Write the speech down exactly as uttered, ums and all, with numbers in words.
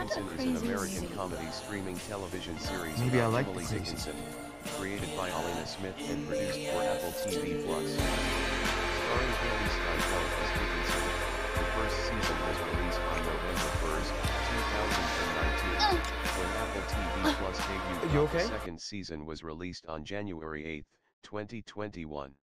Dickinson is an American comedy streaming television series Maybe I about like Emily the crazy. Dickinson, created by Alena Smith and produced for Apple T V Plus. Starring Hailee Steinfeld as Dickinson, the first season was released on November first, two thousand nineteen, when Apple T V Plus debuted. You okay? The second season was released on January eighth, twenty twenty-one.